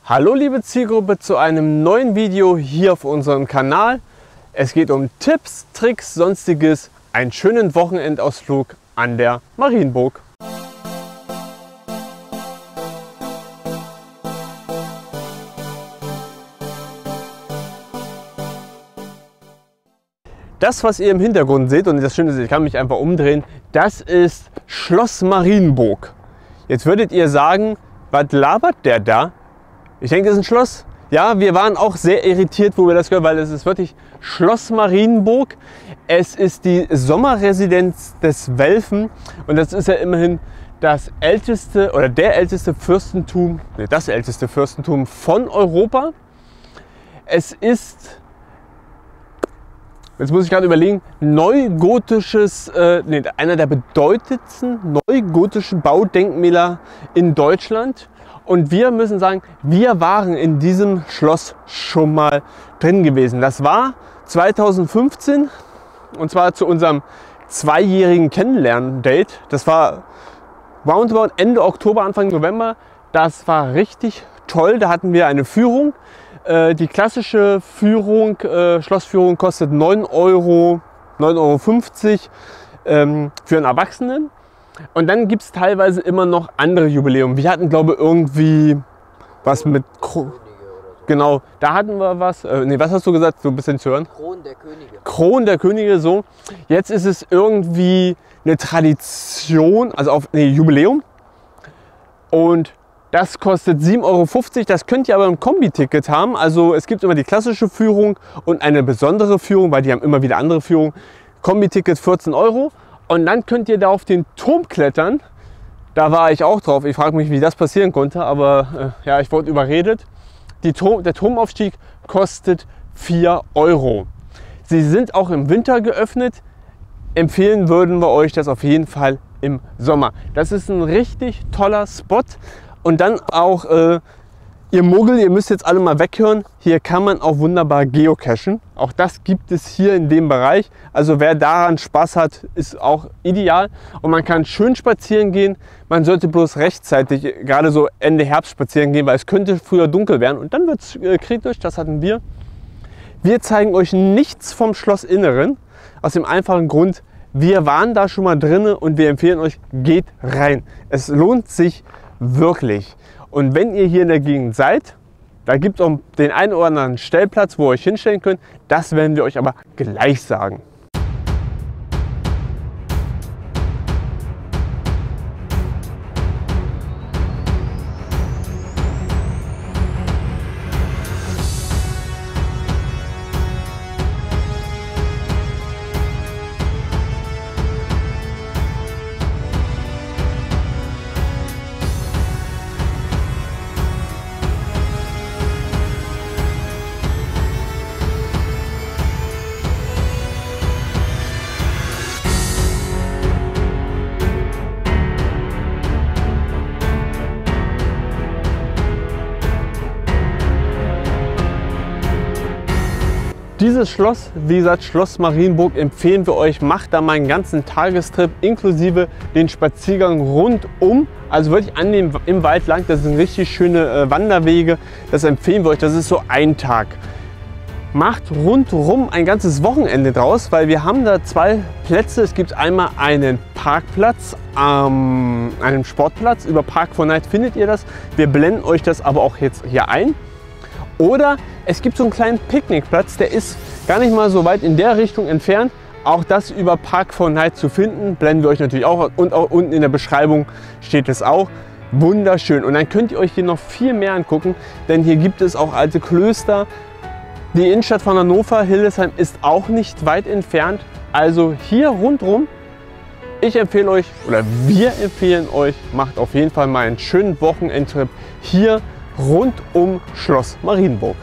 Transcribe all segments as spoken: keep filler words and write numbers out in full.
Hallo liebe Zielgruppe zu einem neuen Video hier auf unserem Kanal. Es geht um Tipps, Tricks, sonstiges, einen schönen Wochenendausflug an der Marienburg. Das, was ihr im Hintergrund seht, und das Schöne ist, ich kann mich einfach umdrehen, das ist Schloss Marienburg. Jetzt würdet ihr sagen, was labert der da? Ich denke, das ist ein Schloss. Ja, wir waren auch sehr irritiert, wo wir das gehört, weil es ist wirklich Schloss Marienburg. Es ist die Sommerresidenz des Welfen und das ist ja immerhin das älteste oder der älteste Fürstentum, nee, das älteste Fürstentum von Europa. Es ist, jetzt muss ich gerade überlegen, neugotisches, äh, nee, einer der bedeutendsten neugotischen Baudenkmäler in Deutschland. Und wir müssen sagen, wir waren in diesem Schloss schon mal drin gewesen. Das war zweitausendfünfzehn und zwar zu unserem zweijährigen Kennenlernen-Date. Das war roundabout Ende Oktober, Anfang November. Das war richtig toll. Da hatten wir eine Führung. Die klassische Führung, Schlossführung kostet neun Euro, neun Euro fünfzig ähm, für einen Erwachsenen. Und dann gibt es teilweise immer noch andere Jubiläum. Wir hatten, glaube ich, irgendwie was mit Kro Genau, da hatten wir was. Äh, nee, was hast du gesagt? So ein bisschen zu hören. Kronen der Könige. Kronen der Könige, so. Jetzt ist es irgendwie eine Tradition, also auf nee, Jubiläum. Und das kostet sieben Euro fünfzig. Das könnt ihr aber im Kombi-Ticket haben. Also es gibt immer die klassische Führung und eine besondere Führung, weil die haben immer wieder andere Führungen. Kombi-Ticket vierzehn Euro. Und dann könnt ihr da auf den Turm klettern. Da war ich auch drauf. Ich frage mich, wie das passieren konnte. Aber äh, ja, ich wurde überredet. Die Turm, der Turmaufstieg kostet vier Euro. Sie sind auch im Winter geöffnet. Empfehlen würden wir euch das auf jeden Fall im Sommer. Das ist ein richtig toller Spot. Und dann auch, äh, ihr Muggel, ihr müsst jetzt alle mal weghören. Hier kann man auch wunderbar geocachen. Auch das gibt es hier in dem Bereich. Also wer daran Spaß hat, ist auch ideal. Und man kann schön spazieren gehen. Man sollte bloß rechtzeitig, gerade so Ende Herbst spazieren gehen, weil es könnte früher dunkel werden. Und dann wird es äh, kritisch, das hatten wir. Wir zeigen euch nichts vom Schlossinneren. Aus dem einfachen Grund, wir waren da schon mal drin und wir empfehlen euch, geht rein. Es lohnt sich wirklich. Und wenn ihr hier in der Gegend seid, da gibt es auch den einen oder anderen Stellplatz, wo ihr euch hinstellen könnt. Das werden wir euch aber gleich sagen. Dieses Schloss, wie gesagt, Schloss Marienburg, empfehlen wir euch. Macht da mal einen ganzen Tagestrip inklusive den Spaziergang rundum. Also wirklich an dem, im Wald lang. Das sind richtig schöne äh, Wanderwege. Das empfehlen wir euch. Das ist so ein Tag. Macht rundherum ein ganzes Wochenende draus, weil wir haben da zwei Plätze. Es gibt einmal einen Parkplatz, ähm, einen Sportplatz. Über Park for Night findet ihr das. Wir blenden euch das aber auch jetzt hier ein. Oder es gibt so einen kleinen Picknickplatz, der ist gar nicht mal so weit in der Richtung entfernt. Auch das über Park for Night zu finden, blenden wir euch natürlich auch. Und auch unten in der Beschreibung steht es auch. Wunderschön. Und dann könnt ihr euch hier noch viel mehr angucken, denn hier gibt es auch alte Klöster. Die Innenstadt von Hannover, Hildesheim, ist auch nicht weit entfernt. Also hier rundherum, ich empfehle euch, oder wir empfehlen euch, macht auf jeden Fall mal einen schönen Wochenendtrip hier rund um Schloss Marienburg.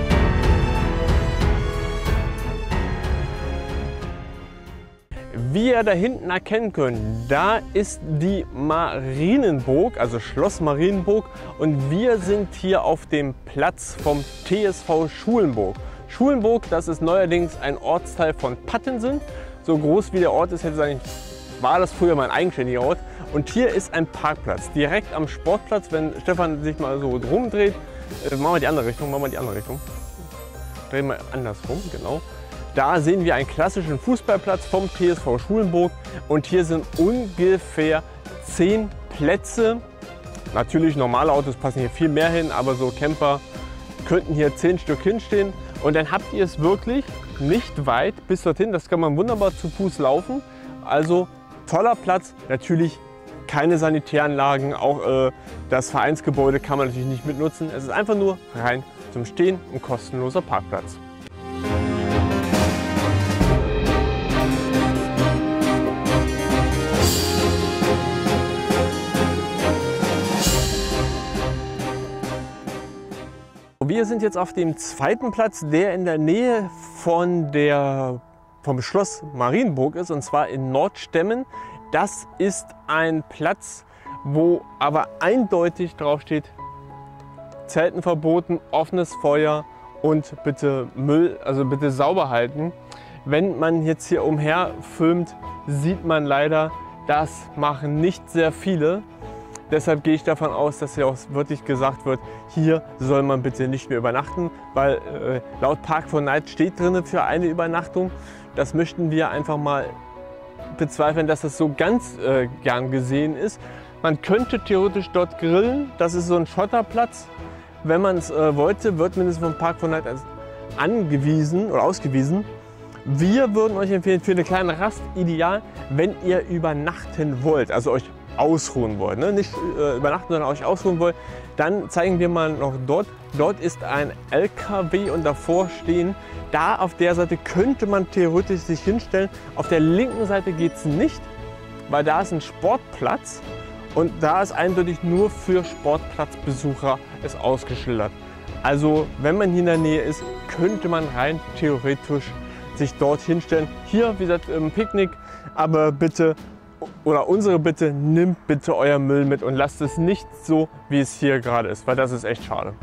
Wie ihr da hinten erkennen könnt, da ist die Marienburg, also Schloss Marienburg, und wir sind hier auf dem Platz vom T S V Schulenburg. Schulenburg, das ist neuerdings ein Ortsteil von Pattensen. So groß wie der Ort ist, hätte es eigentlich, war das früher mal ein eigenständiger Ort. Und hier ist ein Parkplatz, direkt am Sportplatz. Wenn Stefan sich mal so rumdreht, äh, machen wir die andere Richtung, machen wir die andere Richtung. Drehen wir andersrum, genau. Da sehen wir einen klassischen Fußballplatz vom T S V Schulenburg. Und hier sind ungefähr zehn Plätze. Natürlich, normale Autos passen hier viel mehr hin, aber so Camper könnten hier zehn Stück hinstehen. Und dann habt ihr es wirklich nicht weit bis dorthin. Das kann man wunderbar zu Fuß laufen. Also toller Platz. Natürlich keine Sanitäranlagen. Auch äh, das Vereinsgebäude kann man natürlich nicht mitnutzen. Es ist einfach nur rein zum Stehen ein kostenloser Parkplatz. Wir sind jetzt auf dem zweiten Platz, der in der Nähe von der, vom Schloss Marienburg ist, und zwar in Nordstemmen. Das ist ein Platz, wo aber eindeutig drauf steht, Zelten verboten, offenes Feuer und bitte Müll, also bitte sauber halten. Wenn man jetzt hier umher filmt, sieht man leider, das machen nicht sehr viele. Deshalb gehe ich davon aus, dass hier auch wirklich gesagt wird, hier soll man bitte nicht mehr übernachten, weil äh, laut Park for Night steht drin für eine Übernachtung. Das möchten wir einfach mal bezweifeln, dass das so ganz äh, gern gesehen ist. Man könnte theoretisch dort grillen, das ist so ein Schotterplatz. Wenn man es äh, wollte, wird mindestens vom Park for Night angewiesen oder ausgewiesen. Wir würden euch empfehlen, für eine kleine Rast ideal, wenn ihr übernachten wollt, also euch ausruhen wollt, ne? Nicht äh, übernachten, sondern euch ausruhen wollt, dann zeigen wir mal noch dort. Dort ist ein L K W und davor stehen, da auf der Seite könnte man theoretisch sich hinstellen. Auf der linken Seite geht es nicht, weil da ist ein Sportplatz und da ist eindeutig nur für Sportplatzbesucher ist ausgeschildert. Also wenn man hier in der Nähe ist, könnte man rein theoretisch sich dort hinstellen. Hier, wie gesagt, im Picknick, aber bitte, oder unsere Bitte, nimmt bitte euer Müll mit und lasst es nicht so, wie es hier gerade ist, weil das ist echt schade.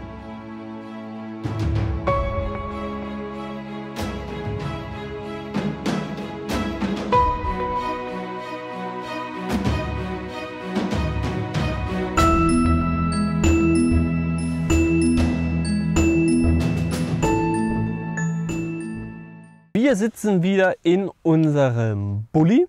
Wir sitzen wieder in unserem Bulli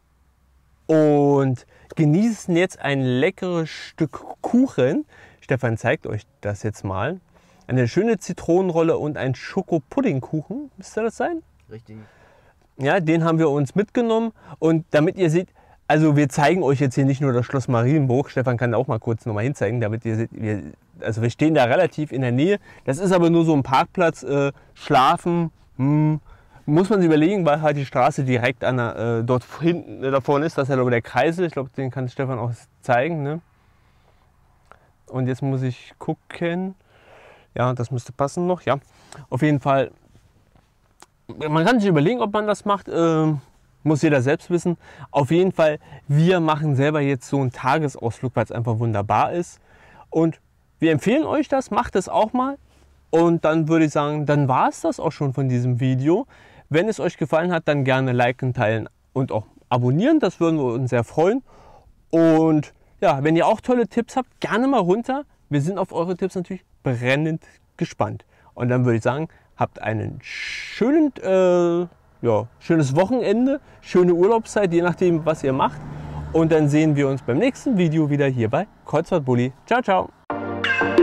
und genießen jetzt ein leckeres Stück Kuchen. Stefan zeigt euch das jetzt mal. Eine schöne Zitronenrolle und ein Schokopuddingkuchen, müsste das sein? Richtig. Ja, den haben wir uns mitgenommen und damit ihr seht, also wir zeigen euch jetzt hier nicht nur das Schloss Marienburg. Stefan kann da auch mal kurz noch mal hinzeigen, damit ihr seht, wir, also wir stehen da relativ in der Nähe. Das ist aber nur so ein Parkplatz, äh, schlafen, hm, muss man sich überlegen, weil halt die Straße direkt an der, äh, dort hinten äh, da vorne ist. Das ist ja, glaube ich, der Kreisel. Ich glaube, den kann Stefan auch zeigen. Ne? Und jetzt muss ich gucken. Ja, das müsste passen noch. Ja, auf jeden Fall. Man kann sich überlegen, ob man das macht. Äh, muss jeder selbst wissen. Auf jeden Fall, wir machen selber jetzt so einen Tagesausflug, weil es einfach wunderbar ist. Und wir empfehlen euch das. Macht es auch mal. Und dann würde ich sagen, dann war es das auch schon von diesem Video. Wenn es euch gefallen hat, dann gerne liken, teilen und auch abonnieren. Das würden wir uns sehr freuen. Und ja, wenn ihr auch tolle Tipps habt, gerne mal runter. Wir sind auf eure Tipps natürlich brennend gespannt. Und dann würde ich sagen, habt einen schönen, äh, ja, schönes Wochenende, schöne Urlaubszeit, je nachdem, was ihr macht. Und dann sehen wir uns beim nächsten Video wieder hier bei Kreuzfahrt Bulli. Ciao, ciao.